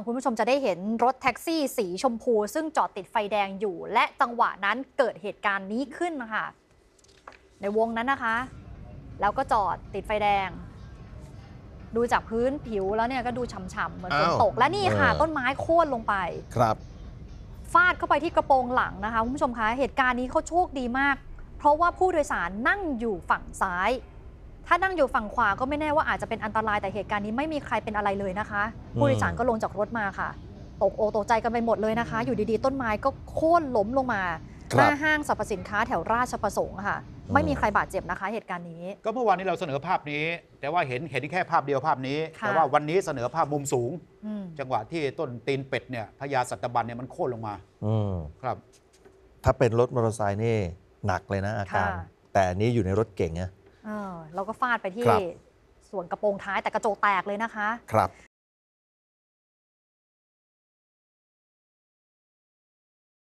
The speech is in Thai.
คุณผู้ชมจะได้เห็นรถแท็กซี่สีชมพูซึ่งจอดติดไฟแดงอยู่และจังหวะนั้นเกิดเหตุการณ์นี้ขึ้นค่ะในวงนั้นนะคะแล้วก็จอดติดไฟแดงดูจากพื้นผิวแล้วเนี่ยก็ดูฉ่ำๆเหมือนฝนตกและนี่ค่ะต้นไม้โค่นลงไปครับฟาดเข้าไปที่กระโปรงหลังนะคะคุณผู้ชมคะเหตุการณ์นี้เขาโชคดีมากเพราะว่าผู้โดยสารนั่งอยู่ฝั่งซ้ายถ้านั่งอยู่ฝั่งขวาก็ไม่แน่ว่าอาจจะเป็นอันตรายแต่เหตุการณ์นี้ไม่มีใครเป็นอะไรเลยนะคะผู้โดยสารก็ลงจากรถมาค่ะตกอกตกใจกันไปหมดเลยนะคะอยู่ดีๆต้นไม้ก็โค่นล้มลงมาหน้าห้างสรรพสินค้าแถวราชประสงค์ค่ะไม่มีใครบาดเจ็บนะคะเหตุการณ์นี้ก็เมื่อวานนี้เราเสนอภาพนี้แต่ว่าเห็นแค่ภาพเดียวภาพนี้แต่ว่าวันนี้เสนอภาพมุมสูงจังหวะที่ต้นตีนเป็ดเนี่ยพญาสัตบันเนี่ยมันโค่นลงมาครับถ้าเป็นรถมอเตอร์ไซค์นี่หนักเลยนะอาการแต่อันนี้อยู่ในรถเก๋งนะเราก็ฟาดไปที่ส่วนกระโปรงท้ายแต่กระจกแตกเลยนะคะครับ